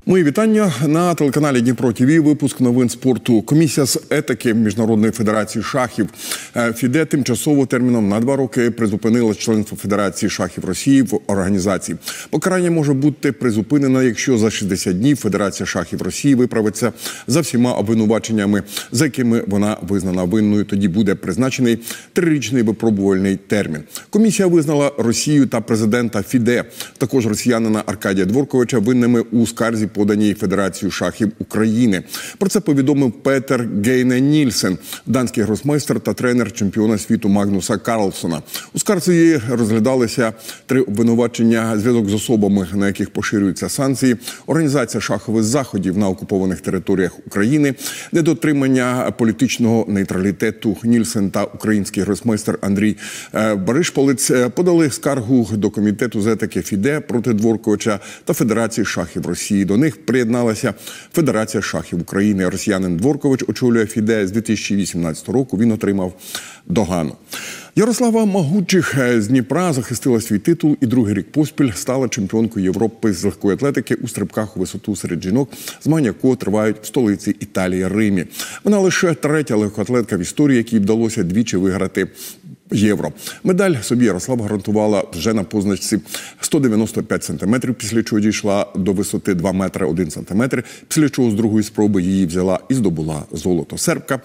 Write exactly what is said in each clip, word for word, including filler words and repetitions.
Мої вітання на телеканалі Дніпро ТВ. Випуск новин спорту. Комісія з етики Міжнародної федерації шахів ФІДЕ тимчасово терміном на два роки призупинила членство Федерації шахів Росії в організації. Покарання може бути призупинено, якщо за шістдесят днів Федерація шахів Росії виправиться за всіма обвинуваченнями, за якими вона визнана винною. Тоді буде призначений трирічний випробувальний термін. Комісія визнала Росію та президента ФІДЕ, також росіянина Аркадія Дворковича, винними у скарзі, поданій Федерацією шахів України. Про це повідомив Петер Гейне Нільсен, данський гросмейстер та тренер чемпіона світу Магнуса Карлсона. У скарзі розглядалися три обвинувачення: зв'язок з особами, на яких поширюються санкції, організація шахових заходів на окупованих територіях України, недотримання політичного нейтралітету. Нільсен та український гросмейстер Андрій Баришполець подали скаргу до комітету з етики ФІДЕ проти Дворковича та Федерації шахів Росії. До них приєдналася Федерація шахів України. Росіянин Дворкович очолює ФІДЕ з дві тисячі вісімнадцятого року. Він отримав догану. Ярослава Магучих з Дніпра захистила свій титул і другий рік поспіль стала чемпіонкою Європи з легкої атлетики у стрибках у висоту серед жінок, змагання якого тривають в столиці Італії – Римі. Вона лише третя легкоатлетка в історії, якій вдалося двічі виграти євро. Медаль собі Ярослава гарантувала вже на позначці сто дев'яносто п'ять сантиметрів, після чого дійшла до висоти два метри один сантиметр, після чого з другої спроби її взяла і здобула золото. Сербка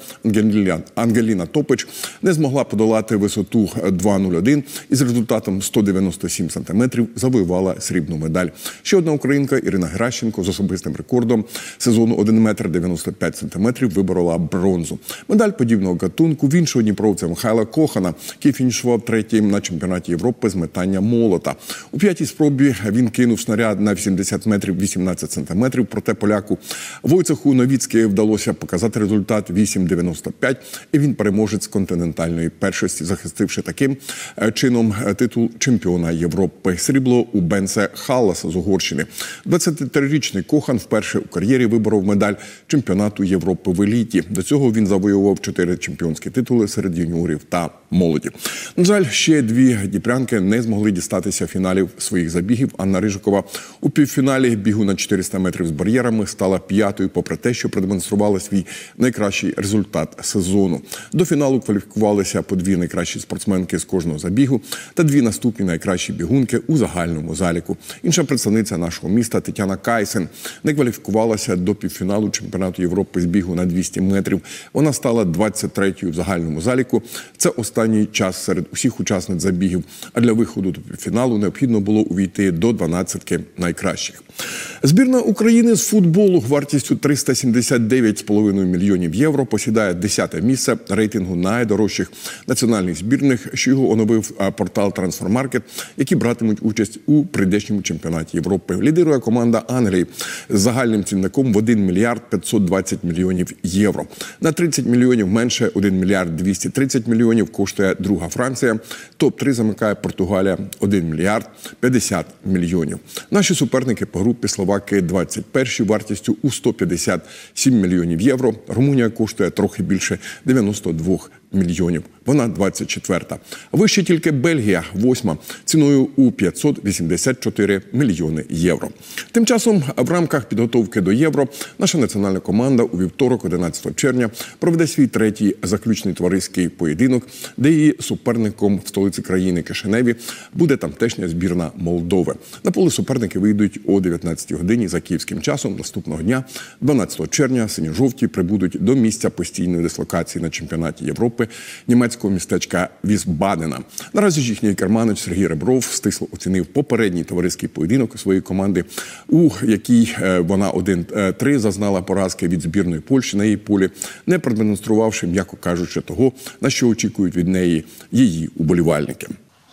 Ангеліна Топич не змогла подолати висоту два нуль один і з результатом сто дев'яносто сім сантиметрів завоювала срібну медаль. Ще одна українка Ірина Геращенко з особистим рекордом сезону один метр дев'яносто п'ять сантиметрів виборола бронзу. Медаль подібного гатунку в іншого дніпровця Михайла Кохана, який фінішував третім на чемпіонаті Європи з метання молота. У п'ятій спробі він кинув снаряд на вісімдесят метрів вісімнадцять сантиметрів, проте поляку Войцеху Новіцьке вдалося показати результат вісім дев'яносто п'ять, і він переможець континентальної першості, захистивши таким чином титул чемпіона Європи. Срібло у Бенце Халласа з Угорщини. двадцятитрирічний Кохан вперше у кар'єрі виборов медаль чемпіонату Європи в еліті. До цього він завоював чотири чемпіонські титули серед юніорів та молоді. На жаль, ще дві дніпрянки не змогли дістатися фіналів своїх забігів. Анна Рижикова у півфіналі бігу на чотириста метрів з бар'єрами стала п'ятою, попри те, що продемонструвала свій найкращий результат сезону. До фіналу кваліфікувалися по дві найкращі спортсменки з кожного забігу та дві наступні найкращі бігунки у загальному заліку. Інша представниця нашого міста Тетяна Кайсен не кваліфікувалася до півфіналу чемпіонату Європи з бігу на двісті метрів. Вона стала двадцять третьою в загальному заліку. Це останній час серед усіх учасниць забігів, а для виходу до півфіналу необхідно було увійти до дванадцятки найкращих. Збірна України з футболу вартістю триста сімдесят дев'ять з половиною мільйонів євро посідає десяте місце рейтингу найдорожчих національних збірних, що його оновив портал Трансфермаркет, які братимуть участь у прийдешньому чемпіонаті Європи. Лідирує команда Англії з загальним цінником в один мільярд п'ятсот двадцять мільйонів євро. На тридцять мільйонів менше один мільярд двісті тридцять мільйонів коштує друга Франція. топ три замикає Португалія один мільярд п'ятдесят мільйонів. Наші суперники по групі словаки двадцять перші вартістю у сто п'ятдесят сім мільйонів євро. Румунія коштує трохи більше дев'яносто два мільйонів. Вона двадцять четверта. Вище тільки Бельгія, восьма, ціною у п'ятсот вісімдесят чотири мільйони євро. Тим часом в рамках підготовки до Євро наша національна команда у вівторок, одинадцятого червня, проведе свій третій заключний товариський поєдинок, де її суперником в столиці країни Кишиневі буде тамтешня збірна Молдови. На поле суперники вийдуть о дев'ятнадцятій годині за київським часом. Наступного дня, дванадцятого червня, синьо-жовті прибудуть до місця постійної дислокації на чемпіонаті Європи німецького містечка Вісбадена. Наразі ж їхній керманич Сергій Ребров стисло оцінив попередній товариський поєдинок своєї команди, у якій вона один три зазнала поразки від збірної Польщі на її полі, не продемонструвавши, м'яко кажучи, того, на що очікують від неї її уболівальники.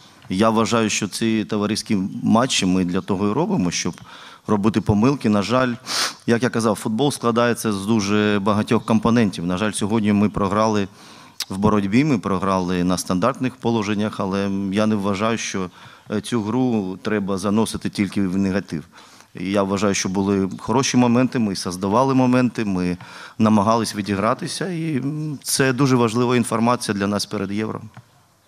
Я вважаю, що ці товариські матчі ми для того і робимо, щоб робити помилки. На жаль, як я казав, футбол складається з дуже багатьох компонентів. На жаль, сьогодні ми програли в боротьбі, ми програли на стандартних положеннях, але я не вважаю, що цю гру треба заносити тільки в негатив. Я вважаю, що були хороші моменти, ми создавали моменти, ми намагались відігратися, і це дуже важлива інформація для нас перед Євро.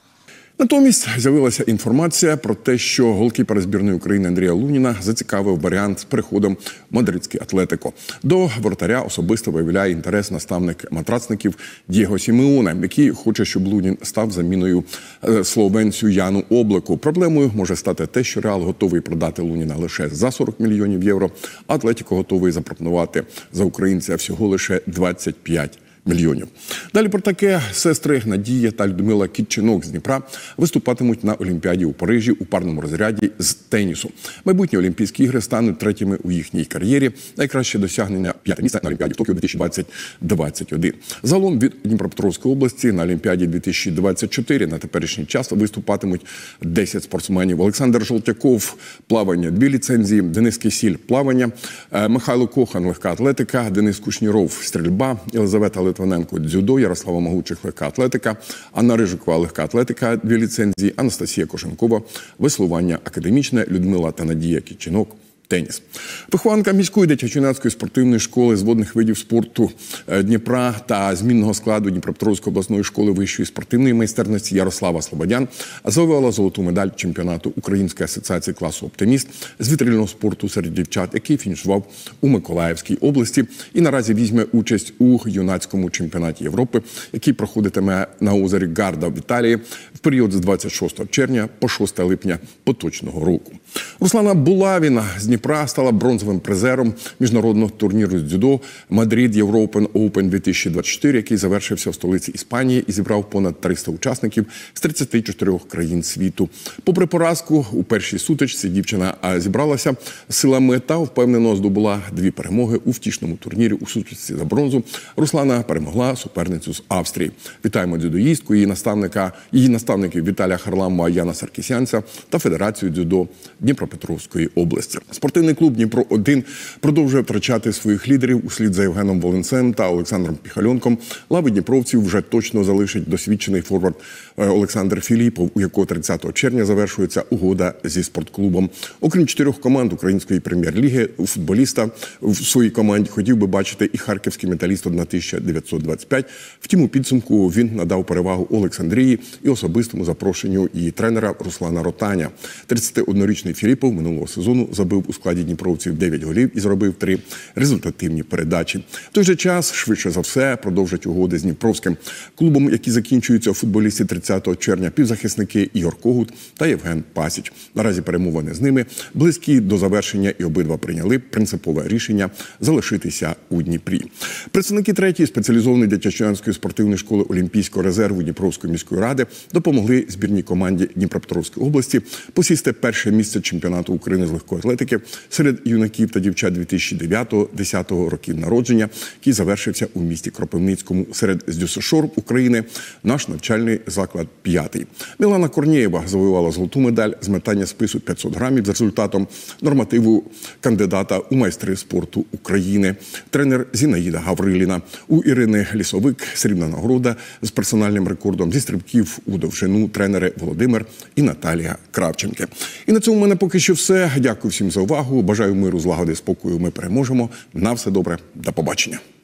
Натомість з'явилася інформація про те, що голкіпер збірної України Андрія Луніна зацікавив варіант з переходом в мадридський Атлетико. До воротаря особисто виявляє інтерес наставник матрацників Дієго Сімеоне, який хоче, щоб Лунін став заміною словенцю Яну Облаку. Проблемою може стати те, що Реал готовий продати Луніна лише за сорок мільйонів євро, а Атлетико готовий запропонувати за українця всього лише двадцять п'ять мільйонів. Далі про таке сестри Надія та Людмила Кітченок з Дніпра виступатимуть на Олімпіаді у Парижі у парному розряді з тенісу. Майбутні Олімпійські ігри стануть третіми у їхній кар'єрі. Найкраще досягнення – п'яте місце на Олімпіаді в Токіо дві тисячі двадцять один. Загалом від Дніпропетровської області на Олімпіаді дві тисячі двадцять чотири на теперішній час виступатимуть десять спортсменів. Олександр Жолтяков – плавання, дві ліцензії, Денис Кисіль – плавання, Михайло Кохан – легка атлетика, Денис Кушніров – стрільба, Єлизавета Литвиненко – дзюдо, Ярослава Могучих – легка атлетика, Анна Рижикова – легка атлетика, дві ліцензії, Анастасія Кошенкова – веслування академічне, Людмила та Надія Кітченок – теніс. Вихованка міської дитячо-юнацької спортивної школи з водних видів спорту Дніпра та змінного складу Дніпропетровської обласної школи вищої спортивної майстерності Ярослава Слободян завоювала золоту медаль чемпіонату Української асоціації класу «Оптиміст» з вітрильного спорту серед дівчат, який фінішував у Миколаївській області і наразі візьме участь у юнацькому чемпіонаті Європи, який проходитиме на озері Гарда в Італії в період з двадцять шостого червня по шосте липня поточного року. Руслана Булавіна з Дніпра стала бронзовим призером міжнародного турніру з дзюдо «Мадрид Європен Оупен дві тисячі двадцять чотири», який завершився в столиці Іспанії і зібрав понад триста учасників з тридцяти чотирьох країн світу. Попри поразку у першій сутичці, дівчина зібралася силами та впевнено здобула дві перемоги у втішному турнірі у сутичці за бронзу. Руслана перемогла суперницю з Австрії. Вітаємо дзюдоїстку, її наставника, її наставників Віталія Харламова, Яна Саркісянця та Федерацію дзюдо Дніпропетровської області. Спортивний клуб «Дніпро-один» продовжує втрачати своїх лідерів услід за Євгеном Волинцем та Олександром Піхальонком. Лави дніпровців вже точно залишить досвідчений форвард Олександр Філіпов, у якого тридцятого червня завершується угода зі спортклубом. Окрім чотирьох команд української прем'єр-ліги, у футболіста в своїй команді хотів би бачити і харківський металіст тисяча дев'ятсот двадцять п'ять. Втім, у підсумку він надав перевагу Олександрії і особистому запрошенню її тренера Руслана Ротаня. тридцятиоднорічний Філіпов минулого сезону забив у складі дніпровців дев'ять голів і зробив три результативні передачі. В той же час, швидше за все, продовжать угоди з Дніпровським клубом, які закінчуються у футболісті тридцятого червня, півзахисники Ігор Когут та Євген Пасіч. Наразі перемовини з ними близькі до завершення і обидва прийняли принципове рішення залишитися у Дніпрі. Представники третьої спеціалізованої дитячо-юнацької спортивної школи Олімпійського резерву Дніпровської міської ради допомогли збірній команді Дніпропетровської області посісти перше місце чемпіонату України з легкої атлетики серед юнаків та дівчат дві тисячі дев'ятого-десятого років народження, який завершився у місті Кропивницькому. Серед з ДЮСШ України наш навчальний заклад п'ятий. Мілана Корнієва завоювала золоту медаль з метання спису п'ятсот грамів з результатом нормативу кандидата у майстри спорту України. Тренер Зінаїда Гавриліна. У Ірини Лісовик срібна нагорода з персональним рекордом зі стрибків у довжину тренери Володимир і Наталія Кравченки. І на цьому в мене поки що все. Дякую всім за увагу. Бажаю миру, злагоди, спокою. Ми переможемо. На все добре. До побачення.